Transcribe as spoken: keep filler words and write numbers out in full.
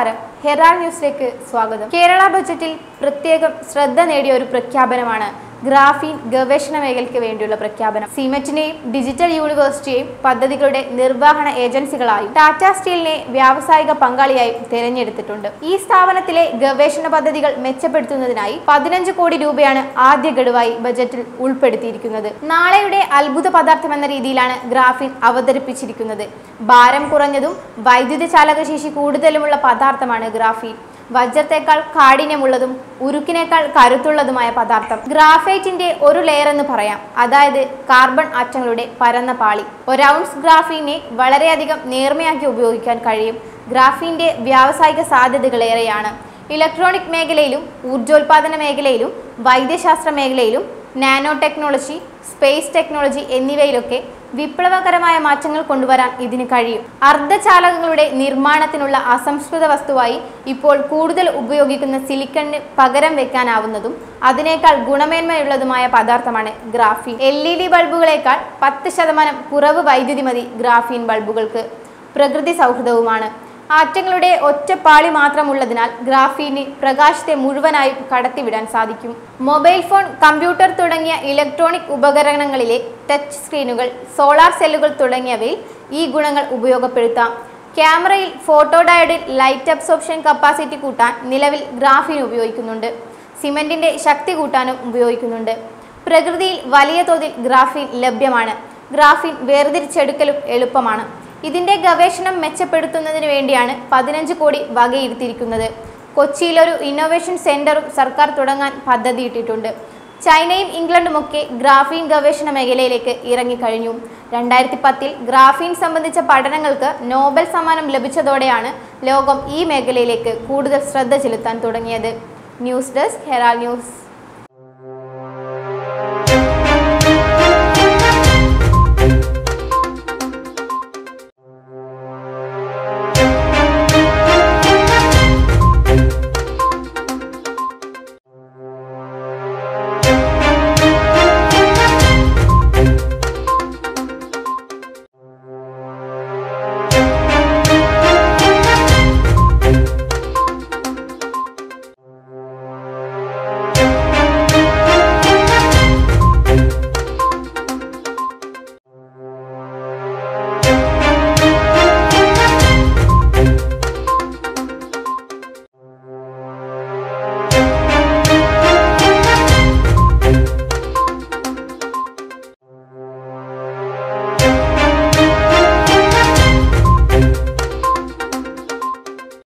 നമസ്കാരം, ഹെറാൾഡ് ന്യൂസിലേക്ക് സ്വാഗതം. കേരള ബജറ്റിൽ പ്രത്യേകം ശ്രദ്ധ നേടിയ ഒരു പ്രഖ്യാപനമാണ് ഗ്രാഫീൻ ഗവേഷണ മേഖലയ്ക്ക് വേണ്ടിയുള്ള പ്രഖ്യാപനം. സിമെന്റിനെയും ഡിജിറ്റൽ യൂണിവേഴ്സിറ്റിയെയും പദ്ധതികളുടെ നിർവഹണ ഏജൻസികളായും ടാറ്റ സ്റ്റീലിനെ വ്യാവസായിക പങ്കാളിയായും തിരഞ്ഞെടുത്തിട്ടുണ്ട്. ഈ സ്ഥാപനത്തിലെ ഗവേഷണ പദ്ധതികൾ മെച്ചപ്പെടുത്തുന്നതിനായി പതിനഞ്ച് കോടി രൂപയാണ് ആദ്യ ഗഡുവായി ബജറ്റിൽ ഉൾപ്പെടുത്തിയിരിക്കുന്നത്. നാളെയുടെ അത്ഭുത പദാർത്ഥം എന്ന രീതിയിലാണ് ഗ്രാഫീൻ അവതരിപ്പിച്ചിരിക്കുന്നത്. ഭാരം കുറഞ്ഞതും വൈദ്യുത ചാലകശേഷി കൂടുതലുമുള്ള പദാർത്ഥമാണ് ഗ്രാഫീൻ. വജ്രത്തെക്കാൾ കാഠിന്യമുള്ളതും ഉരുക്കിനേക്കാൾ കരുത്തുള്ളതുമായ പദാർത്ഥം ഗ്രാഫൈറ്റിന്റെ ഒരു ലെയർ എന്ന് പറയാം, അതായത് കാർബൺ ആറ്റങ്ങളുടെ പരന്ന പാളി. ഒരൗൺസ് ഗ്രാഫീനെ വളരെയധികം നേർമയാക്കി ഉപയോഗിക്കാൻ കഴിയും. ഗ്രാഫീന്റെ വ്യാവസായിക സാധ്യതകളേറെയാണ്. ഇലക്ട്രോണിക് മേഖലയിലും ഊർജോൽപാദന മേഖലയിലും വൈദ്യശാസ്ത്ര മേഖലയിലും നാനോ ടെക്നോളജി, സ്പേസ് ടെക്നോളജി എന്നിവയിലൊക്കെ വിപ്ലവകരമായ മാറ്റങ്ങൾ കൊണ്ടുവരാൻ ഇതിന് കഴിയും. അർദ്ധചാലകങ്ങളുടെ നിർമ്മാണത്തിനുള്ള അസംസ്കൃത വസ്തുവായി ഇപ്പോൾ കൂടുതൽ ഉപയോഗിക്കുന്ന സിലിക്കണിന് പകരം വെക്കാനാവുന്നതും അതിനേക്കാൾ ഗുണമേന്മയുള്ളതുമായ പദാർത്ഥമാണ് ഗ്രാഫീൻ. എൽ ഇ ഡി ബൾബുകളേക്കാൾ പത്ത് ശതമാനം കുറവ് വൈദ്യുതി മതി ഗ്രാഫീൻ ബൾബുകൾക്ക്. പ്രകൃതി സൗഹൃദവുമാണ്. ആറ്റങ്ങളുടെ ഒറ്റപ്പാളി മാത്രമുള്ളതിനാൽ ഗ്രാഫീന് പ്രകാശത്തെ മുഴുവനായും കടത്തിവിടാൻ സാധിക്കും. മൊബൈൽ ഫോൺ, കമ്പ്യൂട്ടർ തുടങ്ങിയ ഇലക്ട്രോണിക് ഉപകരണങ്ങളിലെ ടച്ച് സ്ക്രീനുകൾ, സോളാർ സെല്ലുകൾ തുടങ്ങിയവയിൽ ഈ ഗുണങ്ങൾ ഉപയോഗപ്പെടുത്താം. ക്യാമറയിൽ ഫോട്ടോ ഡയോഡിൽ ലൈറ്റ് അബ്സോർപ്ഷൻ കപ്പാസിറ്റി കൂട്ടാൻ നിലവിൽ ഗ്രാഫീൻ ഉപയോഗിക്കുന്നുണ്ട്. സിമെന്റിന്റെ ശക്തി കൂട്ടാനും ഉപയോഗിക്കുന്നുണ്ട്. പ്രകൃതിയിൽ വലിയ തോതിൽ ഗ്രാഫീൻ ലഭ്യമാണ്. ഗ്രാഫീൻ വേർതിരിച്ചെടുക്കലും എളുപ്പമാണ്. ഇതിന്റെ ഗവേഷണം മെച്ചപ്പെടുത്തുന്നതിന് വേണ്ടിയാണ് പതിനഞ്ച് കോടി വകയിരുത്തിയിരിക്കുന്നത്. കൊച്ചിയിലൊരു ഇന്നോവേഷൻ സെന്ററും സർക്കാർ തുടങ്ങാൻ പദ്ധതിയിട്ടിട്ടുണ്ട്. ചൈനയും ഇംഗ്ലണ്ടുമൊക്കെ ഗ്രാഫീൻ ഗവേഷണ മേഖലയിലേക്ക് ഇറങ്ങിക്കഴിഞ്ഞു. രണ്ടായിരത്തി പത്തിൽ ഗ്രാഫീൻ സംബന്ധിച്ച പഠനങ്ങൾക്ക് നോബൽ സമ്മാനം ലഭിച്ചതോടെയാണ് ലോകം ഈ മേഖലയിലേക്ക് കൂടുതൽ ശ്രദ്ധ ചെലുത്താൻ തുടങ്ങിയത്. News desk, Herald news.